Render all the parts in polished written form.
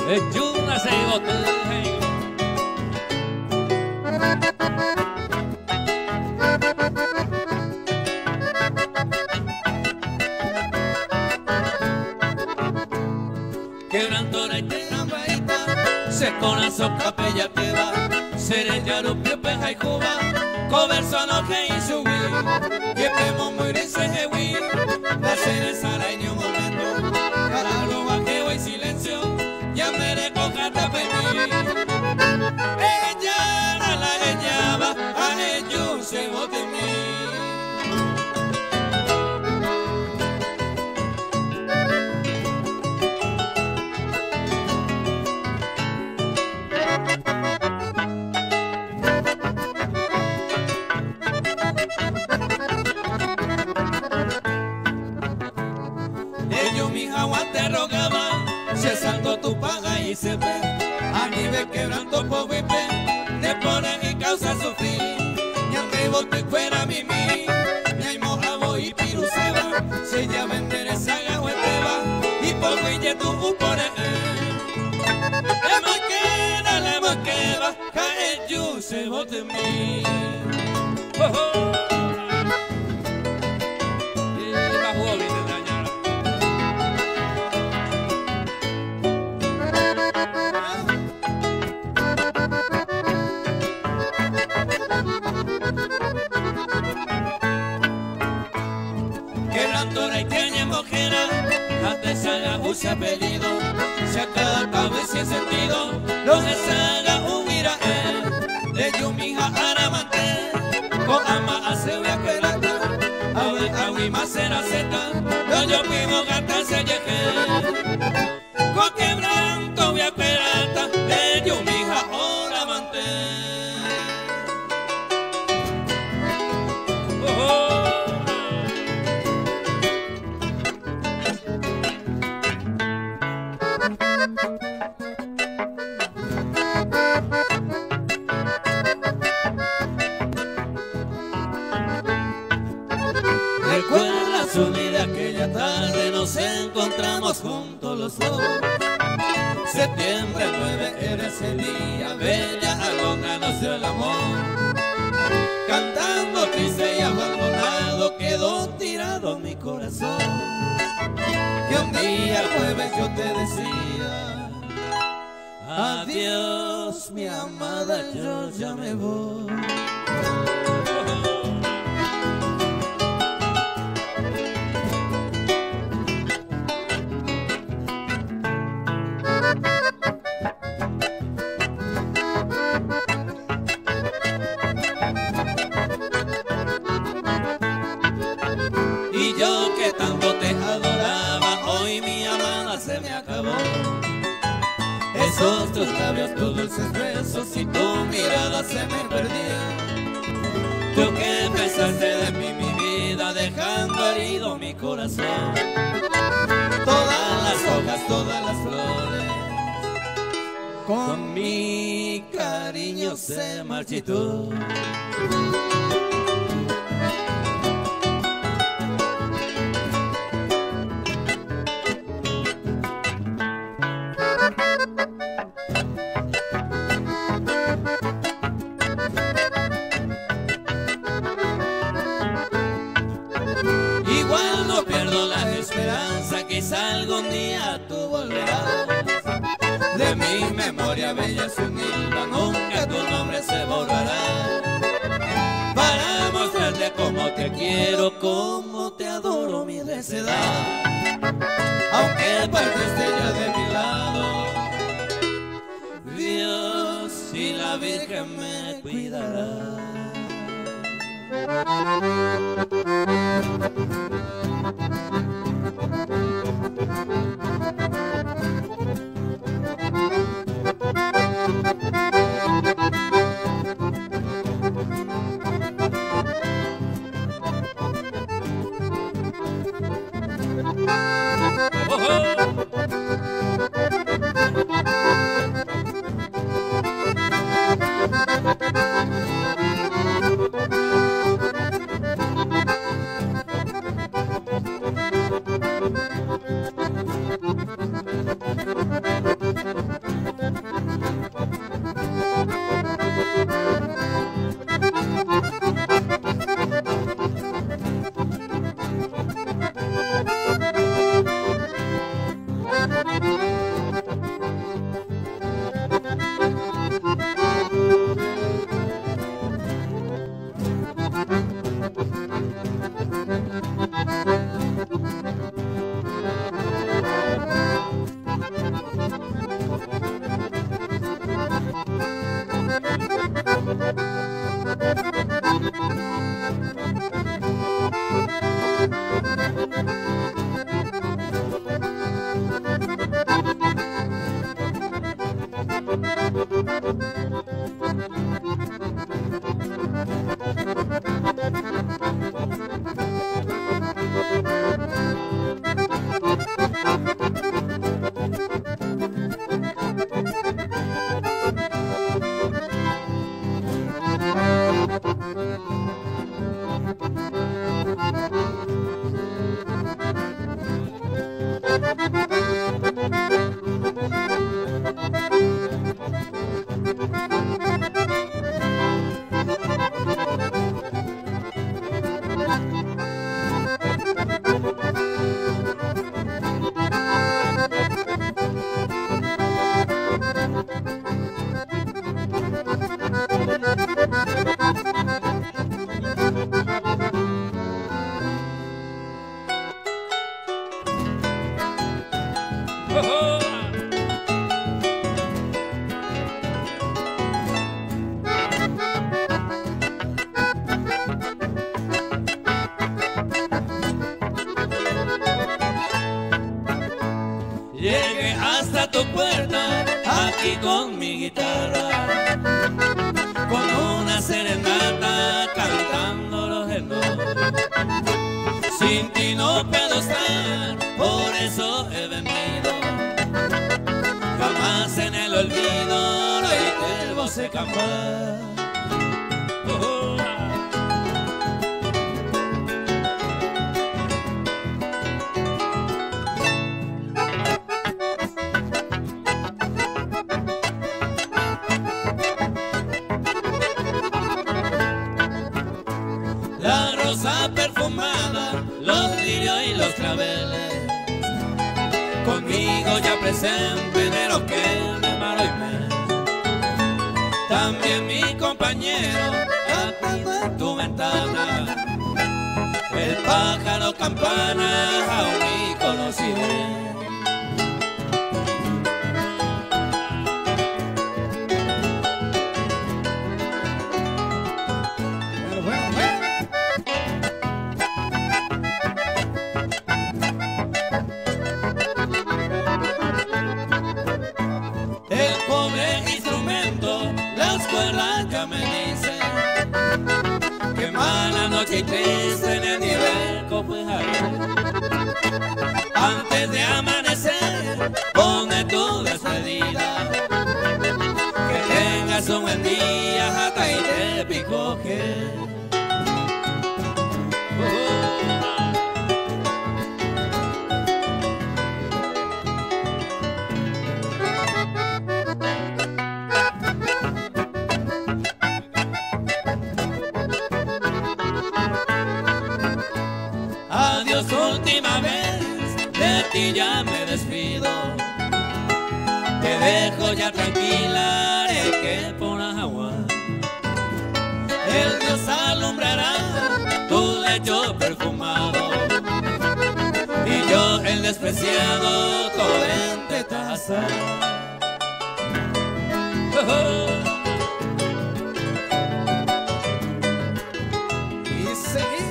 Chuna se bote. Quebrantora y tenambaita, se con la soca pella que va, serella rupio peja y cuba, converso no que insubi, que pemo muere se hewi, la cereza la en un momento, cara lo bajeo y silencio, ya me recoja tapeti. Ella la va, a ellos se bote en mí. Te rogaba, cesando tu paga y se ve, a mí ve quebrando por vipe, me ponen y causa sufrir, ya me bote fuera mimi, ya hay mojabo y piruseba, se ya vender esa gahueteba, y por huille tu upore, la moqueba, cae yo se bote en mí. Quebrantora y tiene mojera, antes saga use apellido, se acaba cabeza y sentido, lo que saga hubiera él, de yo mija aramante, con ama hace una pelata, a mi más será zeta, no yo vivo gata se llegue, con quebranto voy a pelata, de yo mija aramante. Recuerda su vida aquella tarde, nos encontramos juntos los dos. Septiembre 9 era ese día, bella alondra nos dio el amor. Cantando triste y abandonado, quedó tirado mi corazón. Que un día jueves yo te decía, adiós mi amada, yo ya me voy. Y yo que tanto te adoraba, hoy mi amada se me acabó. Esos tus labios, tus dulces besos y tu mirada se me perdían. Tú que pensaste de mí mi vida, dejando herido mi corazón. Todas las hojas, todas las flores, con mi cariño se marchitó. Igual no pierdo la esperanza, quizá algún día tú volverás. De mi memoria bella sin hilva, nunca tu nombre se borrará. Para mostrarte cómo te quiero, cómo te adoro mi necedad. Aunque partiste ya de mi lado, Dios y la Virgen me cuidará. tu puerta, aquí con mi guitarra, con una serenata cantando los hermanos. Sin ti no puedo estar, por eso he venido. Jamás en el olvido reitero se campa. La rosa perfumada, los lirios y los claveles, conmigo ya presente de lo que me malo y me. También mi compañero, aquí en tu ventana, el pájaro campana, aún me conocí. El pobre instrumento, las cuerdas ya me dicen que mala noche y triste en el nivel pues antes de amanecer, pone tu despedida, que tengas un buen día hasta y te picoje. Adiós, última vez, de ti ya me despido. Te dejo ya tranquila, que por agua el Dios alumbrará tu lecho perfumado, y yo el despreciado corriente taza. Y seguir.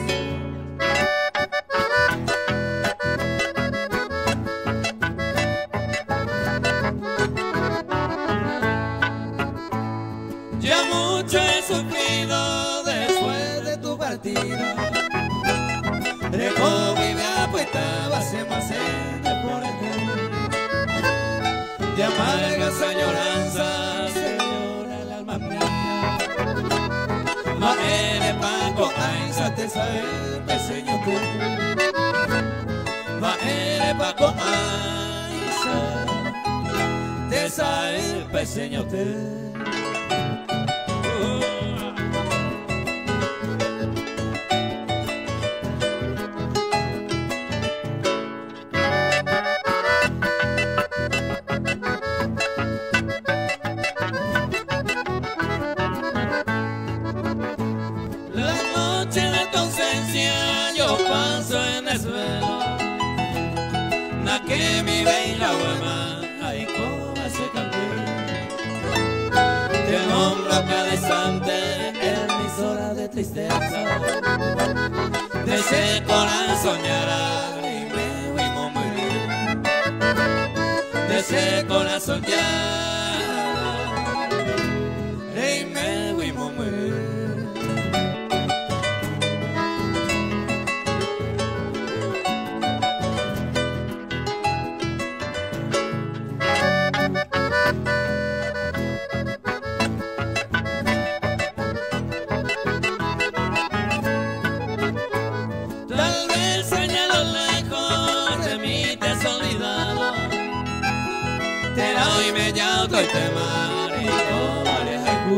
Ya mucho he sufrido después de tu partida. Dejó mi vida apuestada, se me hace por el de amargas añoranzas, se llora el alma mía. Ma eres Paco Ainsa, te sabe peseño tú. Ma eres Paco Ainsa, te sabe peseño tú. La noche de tu ausencia yo paso en desvelo, na que mi bella huema ahí como se cantó. Te nombro a cada instante en mis horas de tristeza, de ese corazón soñará y me voy a morir, de ese corazón soñará y me voy a morir. Tal vez allá a lo lejos de mí te has olvidado, te la doy media otro tema y no vale haiku.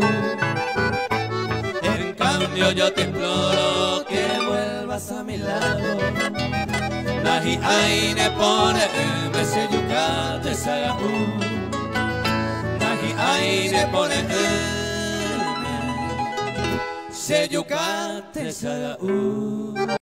En cambio yo te imploro que vuelvas a mi lado. Nahi aine pone me se yuka te sagaku. Nahi aine pone me se yuka te sagaku.